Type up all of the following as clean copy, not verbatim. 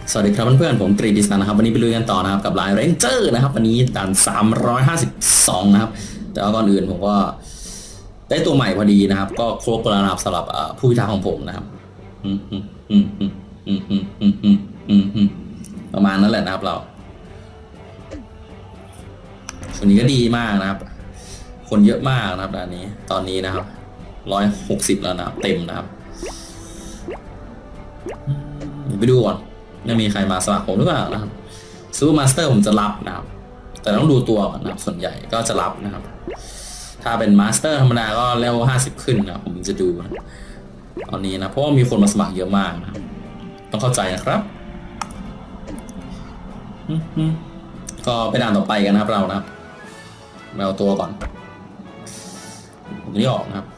สวัสดีครับเพื่อนๆผมกรีฑิสนะครับวันนี้ไปลุยกันต่อนะครับกับลายเรนเจอร์นะครับวันนี้ด่าน352นะครับแต่ว่าก่อนอื่นผมก็ได้ตัวใหม่พอดีนะครับก็ครบแล้วนะครับสำหรับผู้พิทักษ์ของผมนะครับประมาณนั้นแหละนะครับเราช่วงนี้ก็ดีมากนะครับคนเยอะมากนะครับด่านนี้ตอนนี้นะครับ160แล้วนะครับเต็มนะครับไปดูก่อนไม่มีใครมาสมัครผมหรือเปล่านะครับซูเปอร์มาสเตอร์ผมจะรับนะครับแต่ต้องดูตัวก่อนนะครับส่วนใหญ่ก็จะรับนะครับถ้าเป็นมาสเตอร์ธรรมดาก็เลเวล50ขึ้นนะผมจะดูนะตอนนี้นะเพราะว่ามีคนมาสมัครเยอะมากนะครับต้องเข้าใจนะครับก็ไปด่านต่อไปกันนะครับเรานะครับเอาตัวก่อนนี่ออกนะครับ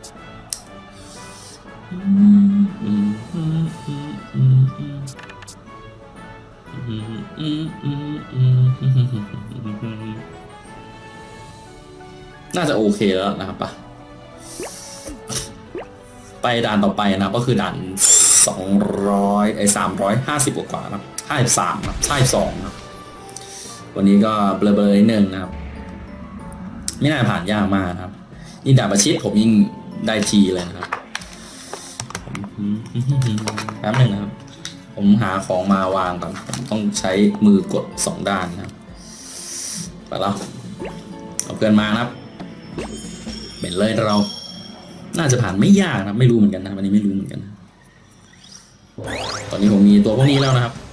น่าจะโอเคแล้วนะครับไปด่านต่อไปนะก็คือด่าน350กว่านะ53นะ52นะวันนี้ก็เบลอๆนิดนึงนะครับไม่น่าผ่านยากมากครับยิ่งด่านประชิดผมยิ่งได้ทีเลยนะครับแป๊บหนึ่งนะครับผมหาของมาวางก่อนผมต้องใช้มือกด2ด้านนะครับไปแล้วเอาเพื่อนมานะครับเป็นเลยเราน่าจะผ่านไม่ยากนะไม่รู้เหมือนกันนะวันนี้ไม่รู้เหมือนกันตอนนี้ผมมีตัวพวกนี้แล้วนะครับ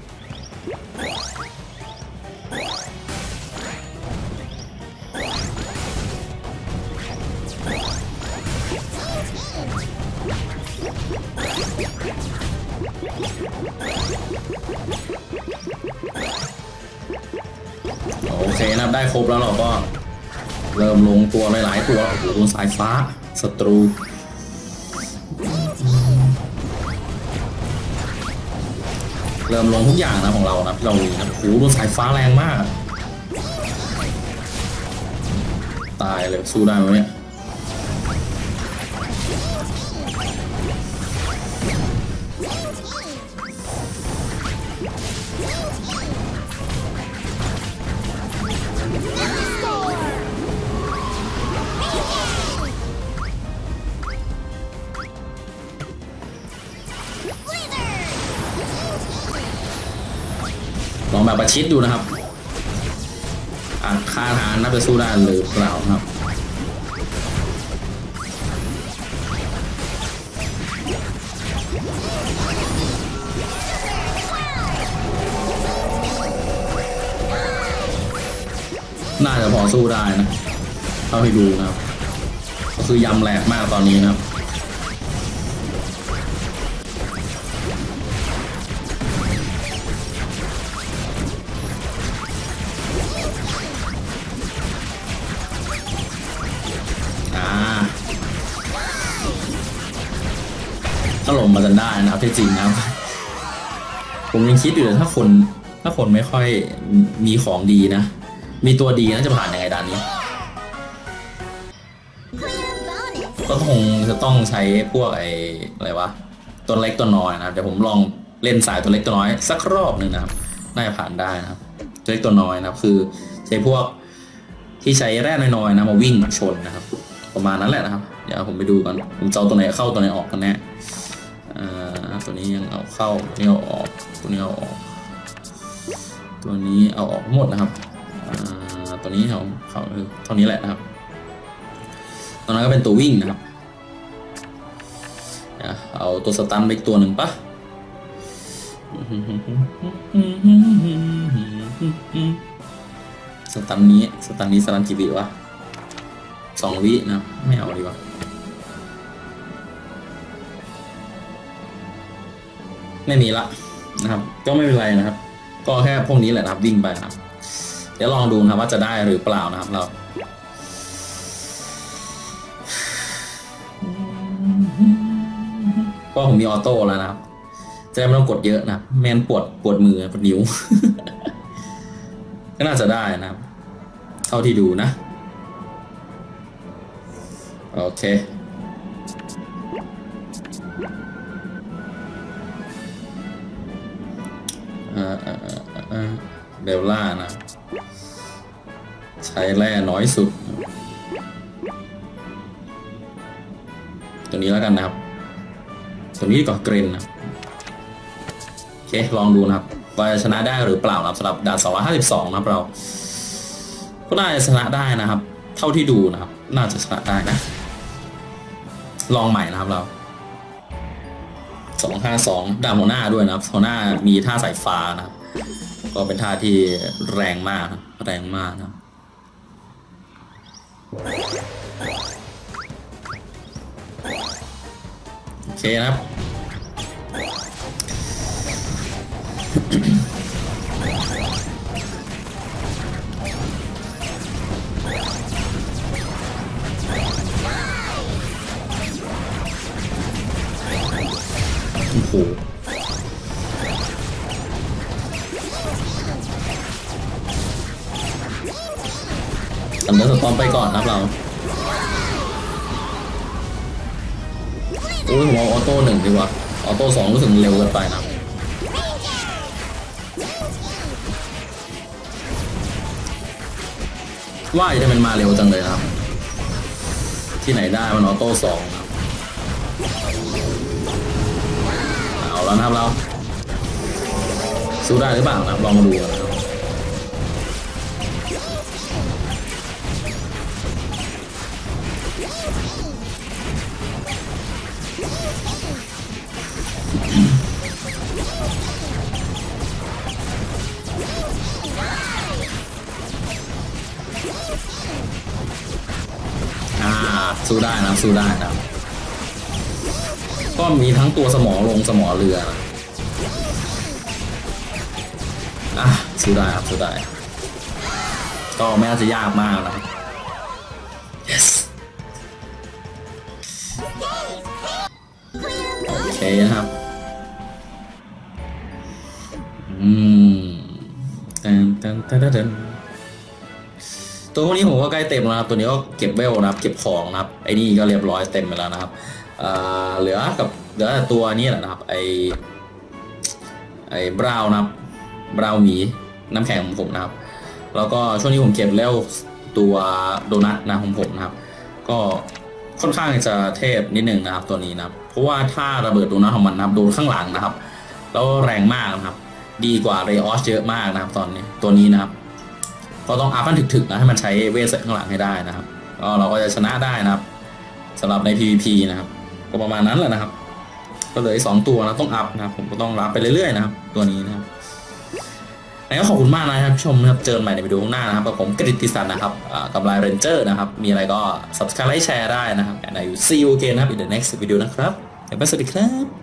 โอเคนะได้ครบแล้วเราก็เริ่มลงตัวหลายๆตัวโอ้โหตัวสายฟ้าศัตรูเริ่มลงทุกอย่างนะของเรานะเราโอ้โหตัวสายฟ้าแรงมากตายเลยสู้ได้ไหมเนี่ยลองแบบประชิดดูนะครับค่าทานน่าจะสู้ได้หรือเปล่าครับน่าจะพอสู้ได้นะเท่าที่ดูนะครับก็คือยำแหลกมากตอนนี้นะครับถล่มมาจนได้นะครับที่จริงนะครับผมยังคิดอยู่ถ้าคนไม่ค่อยมีของดีนะมีตัวดีน่าจะผ่านยังไงด่านนี้ก็คงจะต้องใช้พวกอะไรวะตัวเล็กตัวน้อยนะครับเดี๋ยวผมลองเล่นสายตัวเล็กตัวน้อยสักรอบหนึ่งนะครับน่าจะผ่านได้นะครับตัวเล็กตัวน้อยนะครับคือใช้พวกที่ใช้แร่น้อยๆนะมาวิ่งชนนะครับประมาณนั้นแหละนะครับเดี๋ยวผมไปดูกันผมจะเอาตัวไหนเข้าตัวไหนออกกันแน่ตัวนี้ยังเอาเข้าตัวนี้เอาออกตัวนี้เอาออกตัวนี้เอาออกหมดนะครับตัวนี้เอาเข้าเท่านี้แหละนะครับตอนนั้นก็เป็นตัววิ่งนะครับเอาตัวสตันไปอีกตัวหนึ่งปะสตันนี้สตันกี่วิวะ2 วินะไม่เอาดีกว่าไม่มีละนะครับก็ไม่เป็นไรนะครับก็แค่พวกนี้แหละนะครับวิ่งไปนะครับเดี๋ยวลองดูนะครับว่าจะได้หรือเปล่านะครับเราก็ผมมีออโต้แล้วนะครับจะได้ไม่ต้องกดเยอะนะแมนปวดมือปวดนิ้ว ก็น่าจะได้นะครับเท่าที่ดูนะโอเค โเบลล่านะใช้แร่น้อยสุดตัวนี้แล้วกันนะครับตัวนี้ก่อนเกรนนะโอเคลองดูนะครับว่าจะชนะได้หรือเปล่านะครับสำหรับด่าน252นะครับเราก็น่าจะชนะได้นะครับเท่าที่ดูนะครับน่าจะชนะได้นะลองใหม่นะครับเรา252ด่านหัวหน้าด้วยนะครับหัวหน้ามีท่าสายฟ้านะครับก็เป็นท่าที่แรงมากแรงมากนะโอเคนะครับโอ้โหทำเดินสตอมไปก่อนนะครับเราโอ้ยผมเอาออโต้1ดีกว่าออโต้2รู้สึกเร็วเกินไปนะว่าจะเป็นมาเร็วจังเลยครับที่ไหนได้มันออโต้2ครับเอาแล้วนะครับเราสู้ได้หรือเปล่านะลองมาดูกันนะครับสู้ได้นะสู้ได้นะก็มีทั้งตัวสมอลงสมอเรือนะสู้ได้ครับสู้ได้ก็ไม่น่าจะยากมากนะ yes โอเคนะครับตัวพวกนี้ผมก็ใกล้เต็มแล้วครับตัวนี้ก็เก็บเวลนะครับเก็บของนะครับไอ้นี่ก็เรียบร้อยเต็มไปแล้วนะครับเหลือแต่ตัวนี้แหละนะครับไอ้บราวนะครับบราวหมีน้ำแข็งของผมนะครับแล้วก็ช่วงนี้ผมเก็บแล้วตัวโดนัทนะของผมนะครับก็ค่อนข้างจะเทพนิดหนึ่งนะครับตัวนี้นะครับเพราะว่าถ้าระเบิดโดนัทของมันนะครับโดนข้างหลังนะครับแล้วแรงมากนะครับดีกว่าเรออสเยอะมากนะครับตอนนี้ตัวนี้นะครับก็ต้องอัพมันถึกๆนะให้มันใช้เวทใส่ข้างหลังให้ได้นะครับก็เราก็จะชนะได้นะครับสำหรับใน PVP นะครับก็ประมาณนั้นแหละนะครับก็เหลือ2ตัวนะต้องอัพนะครับผมก็ต้องรับไปเรื่อยๆนะครับตัวนี้นะครับแล้วก็ขอบคุณมากนะครับชมนะครับเจอกันใหม่ในวิดีโอหน้านะครับผมกฤติศักดิ์นะครับกับไลน์เรนเจอร์นะครับมีอะไรก็ subscribe แชร์ได้นะครับand I will see you again นะครับ in the next video นะครับสวัสดีครับ